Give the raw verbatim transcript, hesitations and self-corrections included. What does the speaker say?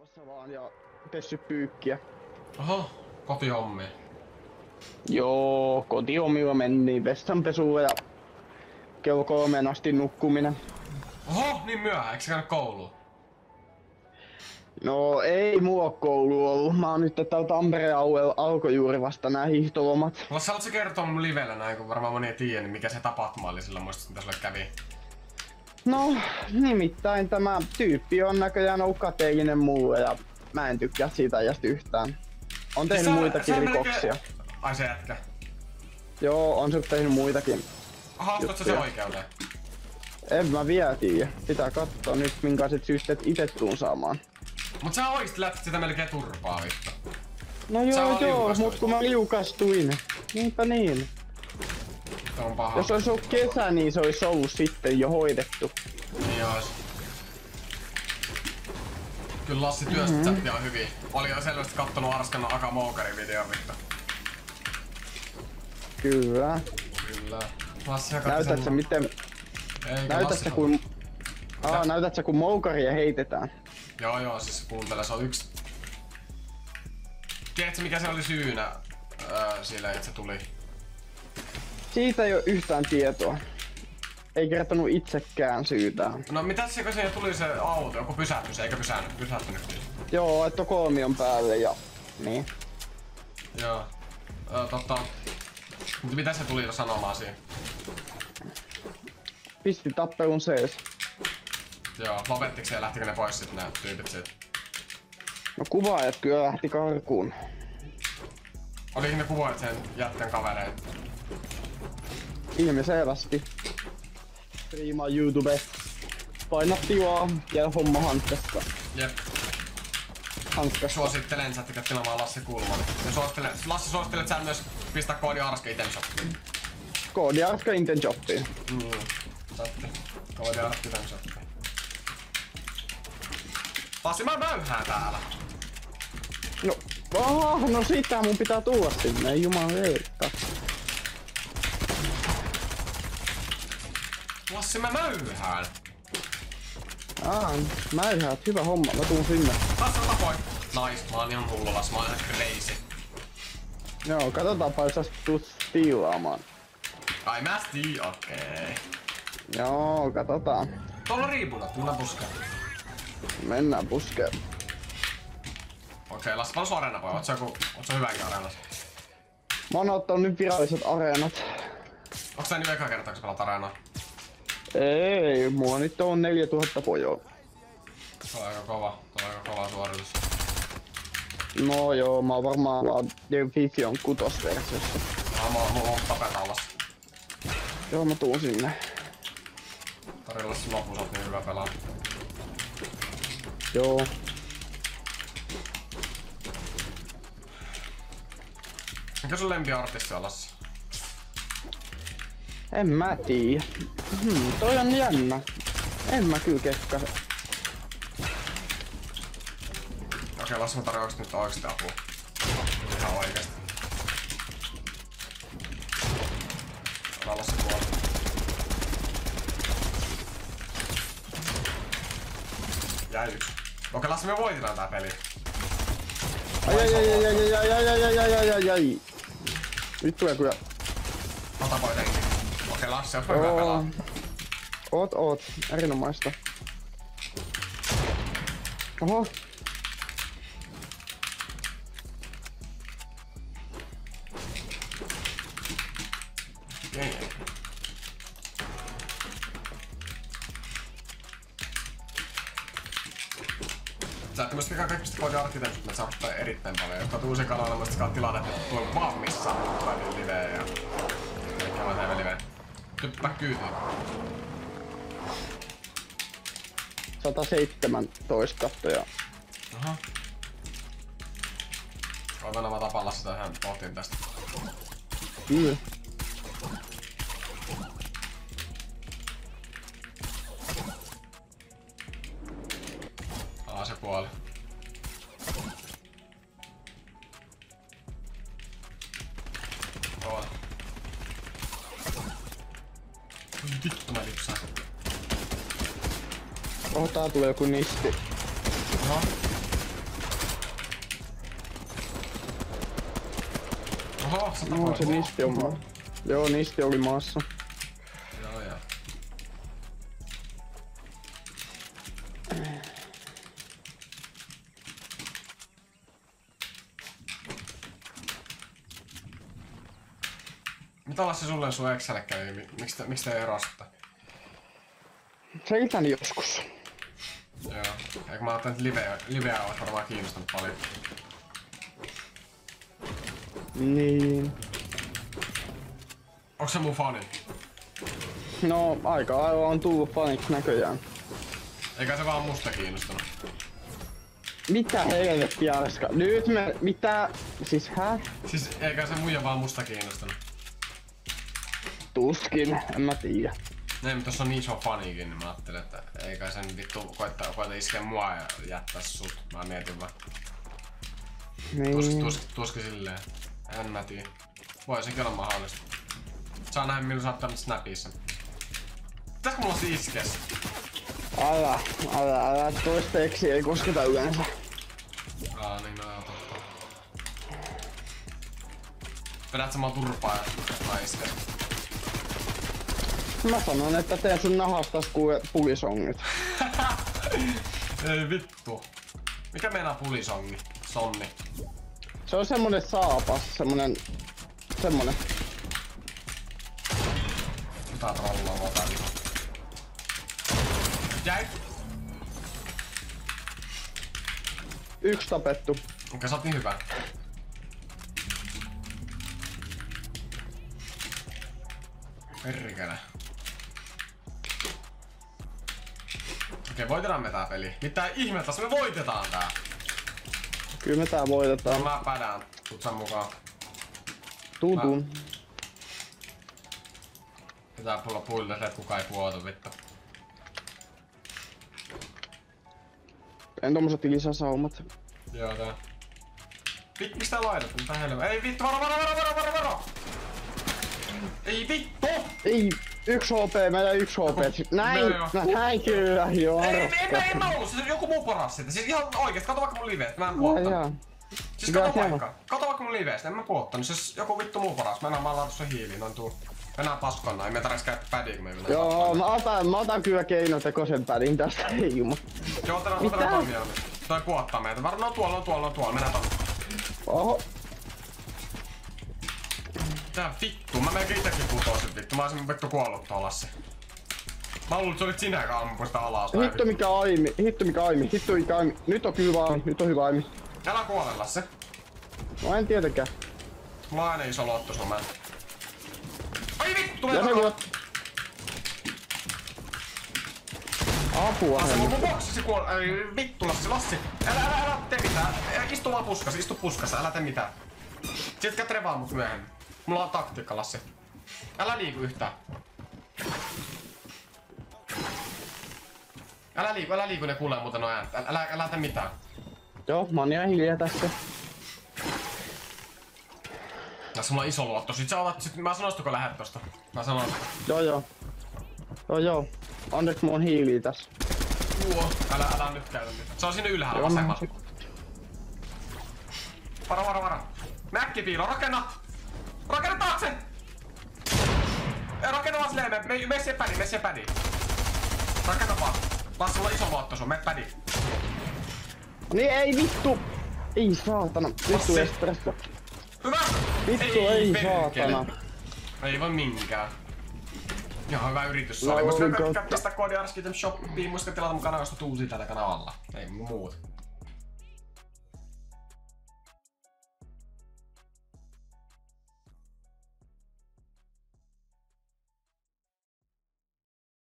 kaupassa vaan ja pessy pyykkiä. Oho, kotihommi. Joo, kotihommilla mentiin vessanpesuun ja kello kolmeen asti nukkuminen. Oho, niin myöhään, eikö sä käynyt kouluun? No ei mulla koulu ollut. Mä oon nyt täällä Tampereen alueella alkoi juuri vasta nää hiihtolomat. Lasse, haluatko kertoa mun livellä näin, kun varmaan moni ei tiedä, niin mikä se tapahtuma oli silloin, muistat mitä sulle kävi? No, nimittäin tämä tyyppi on näköjään ollut kateellinen mulle ja mä en tykkää siitä ajasta yhtään. On tehnyt Sä- muitakin sä rikoksia. melkein- Ai se jätkä. Joo, on se tehnyt muitakin. Haastat sä se juttuja. oikeuteen? En mä vielä tiedä. Pitää katsoa nyt minkaiset systeet ite tuun saamaan. Mut sä oikeesti lähtit sitä melkein turpaa vittu. No Sä joo vaan joo, liukastuit. mut kun mä liukastuin. Niinpä niin. Tää on paha. Jos ois ollut kesä, niin se ois ollut sitten jo hoidettu. Niin ois. Kyllä Lassi työstä mm-hmm. chattia on hyvin. Oli jo selvästi kattonut Arskan Aka Moukarin videon vittu. Kyllä. Kyllä. Lassi hakatti Näytätkö sen... miten... Eikä Näytätkö Lassi kun... Aa, näytätkö kun moukaria heitetään? Joo joo, siis kuuntele, se on yks... Tiedätkö mikä se oli syynä öö, sille, että se tuli? Siitä ei oo yhtään tietoa. Ei kertonut itsekään syytään. No mitä se, kun se tuli se auto, joku pysähtyi se, eikä pysähtynyt, pysähtynyt. Joo, että kolmion päälle ja... Niin. Joo. Öö, totta... Mut mitä se tuli sanomaan siihen? Pisti tappelun sees. Joo, lopettiko se ja lähtikö ne pois sit nää tyypit siitä? No kuvaajat kyllä lähti karkuun. Oliko ne kuvoit sen jätkän kavereita? Ilmiselvästi. Striimaa YouTube. Paina tilaa ja homma hankkasta. Jep. Hankkasta. Suosittelen chattia tilaamaan Lassi Kulman. Ja suosittelen, Lassi suosittelet sä myös pistää koodi Arska iten shoppiin. Koodi Arska Inten Shoppiin. Mm. Totta. Koodi Arska iten shoppiin. Lassi, mä mäyhään täällä. No, oh, no sitä mun pitää tulla sinne, jumaleikka. Lassi, mä mäyhään. Aa, mäyhäät, hyvä homma, mä tuun sinne. Lassi, ota pois. Nice, mä oon ihan hullu Lassi, mä oon ihan crazy. Joo, katsotaanpa jos sä tuut stiilaamaan. Ai mä stii, okei. Okay. Joo, katsotaan. Tuolla on riipunat, mennään puskeen. Mennään puskeen. Okei, okay, Lassi, paljon sun areena voi? Oot sä joku, oot sä hyväkin areenassa? Mä oon ottanut nyt viralliset areenat. Onks tää nyt eka kertaa, kun sä pelaat areenaa? Ei, mulla nyt on neljätuhatta pojoa. Se on aika kova, se on aika kova suoritus. No joo, mä oon varmaan vaan Division kutosversiossa. No, mulla mulla on tapetaan Lassi. Joo, mä tuun sinne. Tarjolla Lassi lopussa, oot niin hyvä pelaa. Joo. Mikä sun lempiartisti on Lassi? En mä tiiä. Hmm, toi on jännä. En mä kyllä kekkaise. Okei, Lassi, mä tarjoaks nyt oikeesti apua. Ihan oikeesti. Älä Lassi kuolla. Jäi yksi. Okei, Lassi, me voitetaan tää peli. Ai ai ai ai ai ai ai ai ai ai ai ai ai. Nyt tulee kyllä. Ota voi tenkin. Okei, Lassi, ootko hyvä pelaa? Oot oot, erinomaista. Oho. Ei. Sä et myöskään kaikista koodi arkkitehtuurit, että sä ottaa erittäin paljon. Jos oot uusi kanava, muista sä oot tilanne, että tulee vaan missään tulee niin liveä ja... Kaikkea mä teen liveä. Typpää kyytiin. sata seitsemäntoista kattoja. Aha. Voin mä tapalla sitä ihan pohtiin tästä. Kyllä. Aa, se kuoli. Kuoli. Vittu mä lipsaan. Oh, tää tulee joku nisti. Oho. Oho, sä No tapoit. se nisti on maa. Joo, nisti oli maassa. Joo, joo. Mitä Lassi sulle sun Excelle kävi? Miksi te, miksi te erositte? Selitän joskus. Joo. Eikö mä ajattelin, että live, liveä olisi varmaan kiinnostanut paljon. Niin. Onks se mun fani? No aika lailla on tullut fanit näköjään. Eikä se vaan musta kiinnostunut. Mitä helvettiä Arska? Nyt me... Mitä? Siis hä? Siis eikä se muija vaan musta kiinnostunut. Tuskin, en mä tiedä. Näin, mutta tossa on niin iso fanikin, niin mä ajattelin, että eikä sen vittu koittaa, koita iskeä mua ja jättää sut. Mä mietin vaan. Niin. Tuski, tuski, tuski silleen. En mä tiedä. Voi sekin olla mahdollista. Saa nähdä milloin sä oot tänne snapissa. Pitäisikö mulla siis iskeä? Älä, älä, älä toistaiseksi ei kosketa yleensä. Aa niin, no joo, totta. Vedät sä mua turpaa ja mä iskeen. Mä sanon, että teen sun nahastas kuule pulisongit. Ei vittu. Mikä meinaa pulisongi? Sonni. Se on semmonen saapas, semmonen... Semmonen. Mitä trollaa mua tää viho? Jäi! Yksi tapettu. Okei, sä oot niin hyvä. Perkele. Okei, voitetaan me tää peli. Mitä ihmettä, me voitetaan tää! Kyllä me tää voitetaan. No, mä pädään. Tuut sä mukaan. Tutun. Pitää pulla puille, että kukaan ei puotu vittu. En tommoset lisäsaumat. Joo tää. Vittu, miksi tää laitat? Mitä helveä? Ei vittu, varo, varo, varo, varo, varo, varo! Ei vittu! Ei, yksi H P, mä jäin yksi H P. Näin, No joo. no, näin kyllä, joo. Ei, en, en, en mä ollut, siis joku muu paras sitä. Siis ihan oikeesti, kato vaikka mun liveet, mä en Jaa, puottanut. jaa. Siis Hyvä kato teema. vaikka, kato vaikka mun liveestä, en mä puottanut. Siis joku vittu muu paras, mennään mä oon laatu sun hiiliin, noin tuu. Mennään paskonna, ei me tarvitse käyttää pädiä kun me mennään Joo, paskonna. mä otan, mä otan kyllä keinotekoisen pädin tästä, ei juma. Joo, otetaan, Mitä? otetaan toimia nyt. Toi puottaa meitä. Varmaan no tuolla, no tuolla, no tuolla, mennään tonne. Oho. Tää vittu, mä melkein itekin putosin vittu, mä olisin vittu kuollut tuolla Lassi. Mä luulin, että se olit sinä, joka ampui sitä alas. Hitto mikä aimi, hitto mikä aimi, hitto mikä aimi. Nyt on kyllä aimi, nyt on hyvä aimi. Älä kuole Lassi. No en tietenkään. Mulla on aina iso lotto sun mä. Ai vittu, Ja me se takaa. kuule. Apua Lassi, mun, mun hemmetti. boksisi kuole. Ai vittu Lassi, Lassi. Älä, älä, älä tee mitään. Istu vaan puskassa, istu puskassa, älä tee mitään. Sit kä trevaa mut myöhemmin. Mulla on taktiikka Lassi. Älä liiku yhtään. Älä liiku, älä liiku, ne kuulee muuten noin ääntä. Älä, älä, älä tee mitään. Joo, mä oon ihan hiljaa tässä. Tässä mulla on iso luotto. Sit sä otat, sit mä sanoisin, kun lähet tosta. Mä sanon. Joo joo. Joo joo. Onneksi mulla on hiiliä tässä. Juo. Älä, älä nyt käytä mitään. Se on sinne ylhäällä Joo, mä- vasemmalla. Varo, varo, varo. Mäkkipiilo, rakenna! Rakenna taakse! Ei, rakenna vaan silleen, me, me, me siihen pädi, me siihen pädi. Rakenna vaan. Lassi, mulla on iso luotto sun, me pädi. Niin ei vittu! Ei saatana. Vittu Lassi. espresso. Hyvä! Vittu ei perkele. saatana. Ei voi minkään. Ihan hyvä yritys No, se oli. Muistatko oli käydä kautta. pistää koodi Arskitem Shoppiin, muistatko tilata mun kanavasta uusia tällä kanavalla. Ei muut.